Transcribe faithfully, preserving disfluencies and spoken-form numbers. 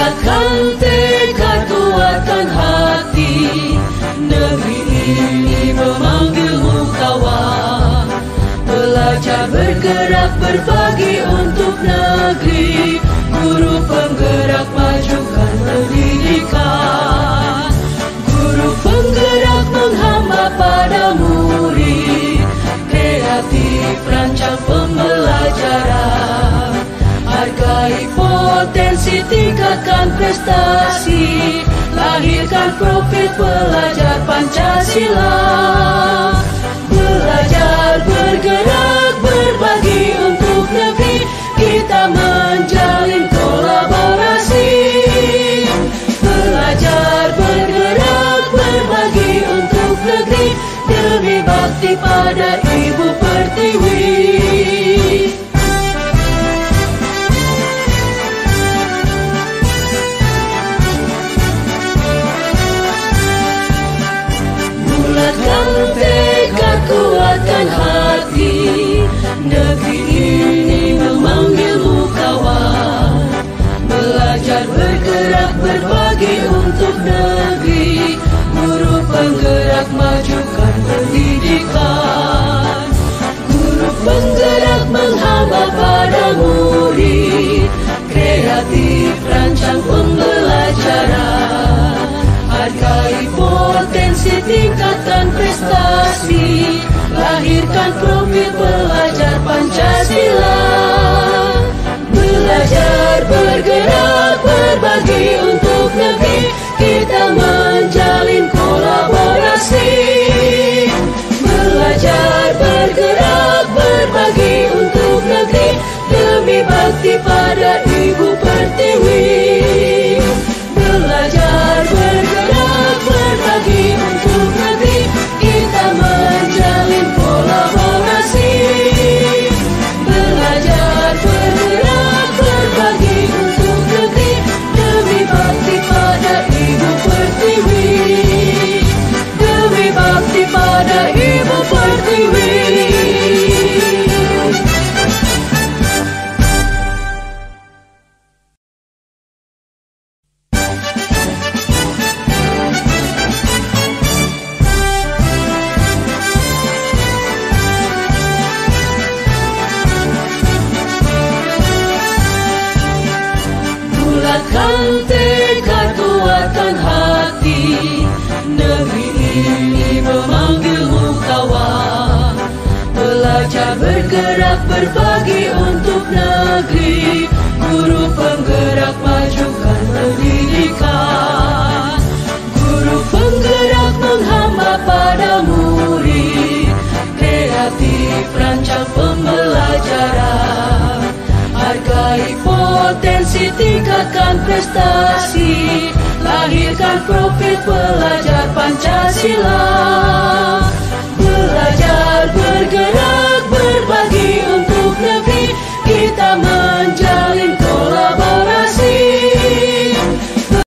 Bulatkan tekad kuatkan hati, negeri ini memanggilmu kawan. Belajar bergerak berbagi untuk negeri, guru penggerak majukan pendidikan. Guru penggerak menghamba pada murid, kreatif rancang pembelajaran. Hargai potensi, tingkatkan prestasi, lahirkan profil pelajar Pancasila. Belajar bergerak berbagi untuk negeri, kita menjalin kolaborasi. Belajar bergerak berbagi untuk negeri, demi bakti pada Ibu Pertiwi. Bulatkan tekad kuatkan hati, negeri ini memanggilmu kawan. Belajar bergerak berbagi untuk negeri, guru penggerak majukan pendidikan. Guru penggerak menghamba pada murid, kreatif rancang pembelajaran. Hargai potensi, tingkatkan prestasi, lahirkan profil pelajar Pancasila. Belajar bergerak berbagi untuk negeri, kita menjalin kolaborasi. Belajar bergerak berbagi untuk negeri, demi bakti pada Ibu Pertiwi. Belajar bergerak berbagi untuk negeri, kita menjalin kolaborasi. Belajar bergerak berbagi untuk negeri, demi bakti pada Ibu Pertiwi. Demi bakti pada Ibu Pertiwi. Bulatkan tekad kuatkan hati, negeri ini memanggilmu kawan. Belajar bergerak berbagi untuk negeri, guru penggerak majukan pendidikan. Guru penggerak menghamba pada murid, kreatif rancang pembelajaran. Hargai potensi, tingkatkan prestasi, lahirkan profil pelajar Pancasila.